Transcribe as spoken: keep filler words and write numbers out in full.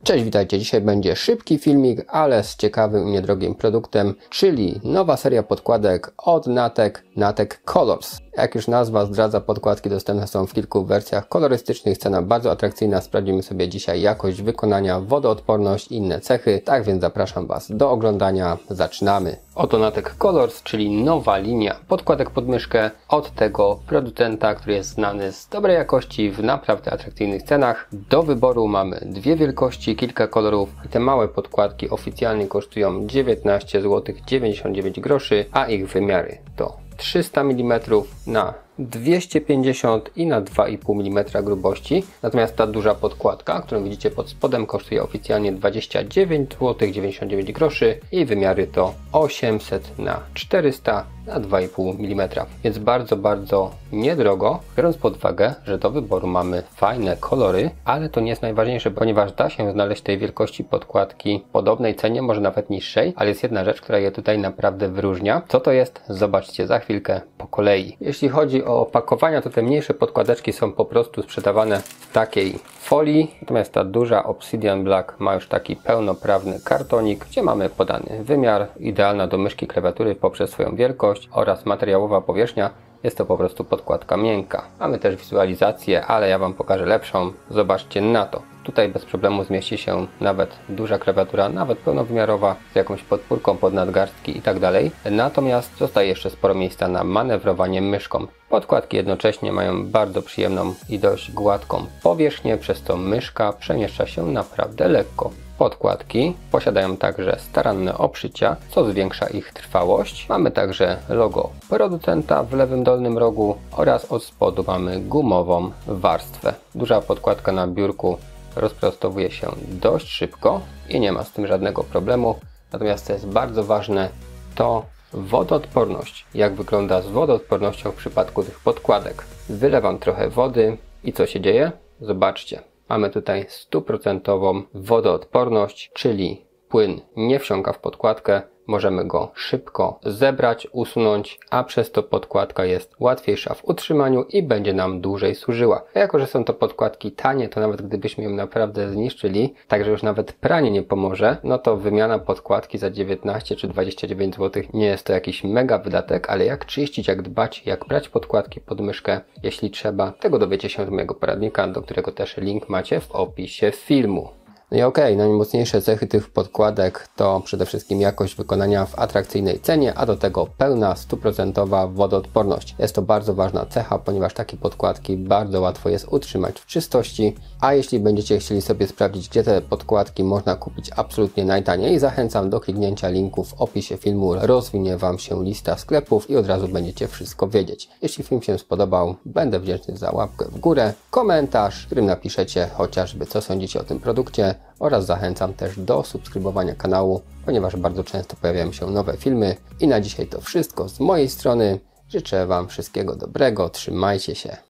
Cześć, witajcie. Dzisiaj będzie szybki filmik, ale z ciekawym i niedrogim produktem, czyli nowa seria podkładek od Natek, Natek Colors. Jak już nazwa zdradza, podkładki dostępne są w kilku wersjach kolorystycznych, cena bardzo atrakcyjna. Sprawdzimy sobie dzisiaj jakość wykonania, wodoodporność i inne cechy. Tak więc zapraszam Was do oglądania. Zaczynamy. Oto Natek Colors, czyli nowa linia podkładek pod myszkę od tego producenta, który jest znany z dobrej jakości w naprawdę atrakcyjnych cenach. Do wyboru mamy dwie wielkości, kilka kolorów i te małe podkładki oficjalnie kosztują dziewiętnaście złotych dziewięćdziesiąt dziewięć groszy, a ich wymiary to trzysta milimetrów na dwieście pięćdziesiąt i na dwa i pół milimetra grubości. Natomiast ta duża podkładka, którą widzicie pod spodem, kosztuje oficjalnie dwadzieścia dziewięć złotych dziewięćdziesiąt dziewięć groszy i wymiary to osiemset na czterysta na dwa i pół milimetra. Więc bardzo, bardzo niedrogo, biorąc pod uwagę, że do wyboru mamy fajne kolory, ale to nie jest najważniejsze, ponieważ da się znaleźć tej wielkości podkładki w podobnej cenie, może nawet niższej, ale jest jedna rzecz, która je tutaj naprawdę wyróżnia. Co to jest? Zobaczcie za chwilkę po kolei. Jeśli chodzi o opakowania, to te mniejsze podkładeczki są po prostu sprzedawane w takiej folii, natomiast ta duża Obsidian Black ma już taki pełnoprawny kartonik, gdzie mamy podany wymiar, idealna do myszki klawiatury poprzez swoją wielkość oraz materiałowa powierzchnia. Jest to po prostu podkładka miękka. Mamy też wizualizację, ale ja Wam pokażę lepszą. Zobaczcie na to. Tutaj bez problemu zmieści się nawet duża klawiatura, nawet pełnowymiarowa, z jakąś podpórką pod nadgarstki i tak dalej. Natomiast zostaje jeszcze sporo miejsca na manewrowanie myszką. Podkładki jednocześnie mają bardzo przyjemną i dość gładką powierzchnię, przez co myszka przemieszcza się naprawdę lekko. Podkładki posiadają także staranne obszycia, co zwiększa ich trwałość. Mamy także logo producenta w lewym dolnym rogu oraz od spodu mamy gumową warstwę. Duża podkładka na biurku rozprostowuje się dość szybko i nie ma z tym żadnego problemu. Natomiast co jest bardzo ważne, to wodoodporność. Jak wygląda z wodoodpornością w przypadku tych podkładek? Wylewam trochę wody i co się dzieje? Zobaczcie. Mamy tutaj stuprocentową wodoodporność, czyli płyn nie wsiąka w podkładkę, możemy go szybko zebrać, usunąć, a przez to podkładka jest łatwiejsza w utrzymaniu i będzie nam dłużej służyła. A jako że są to podkładki tanie, to nawet gdybyśmy ją naprawdę zniszczyli, także już nawet pranie nie pomoże, no to wymiana podkładki za dziewiętnaście czy dwadzieścia dziewięć złotych nie jest to jakiś mega wydatek, ale jak czyścić, jak dbać, jak brać podkładki pod myszkę, jeśli trzeba, tego dowiecie się z mojego poradnika, do którego też link macie w opisie filmu. No i okej, okay, najmocniejsze cechy tych podkładek to przede wszystkim jakość wykonania w atrakcyjnej cenie, a do tego pełna stuprocentowa wodoodporność. Jest to bardzo ważna cecha, ponieważ takie podkładki bardzo łatwo jest utrzymać w czystości, a jeśli będziecie chcieli sobie sprawdzić, gdzie te podkładki można kupić absolutnie najtaniej, zachęcam do kliknięcia linku w opisie filmu, rozwinie Wam się lista sklepów i od razu będziecie wszystko wiedzieć. Jeśli film się spodobał, będę wdzięczny za łapkę w górę, komentarz, w którym napiszecie chociażby co sądzicie o tym produkcie, oraz zachęcam też do subskrybowania kanału, ponieważ bardzo często pojawiają się nowe filmy. I na dzisiaj to wszystko z mojej strony. Życzę Wam wszystkiego dobrego, trzymajcie się.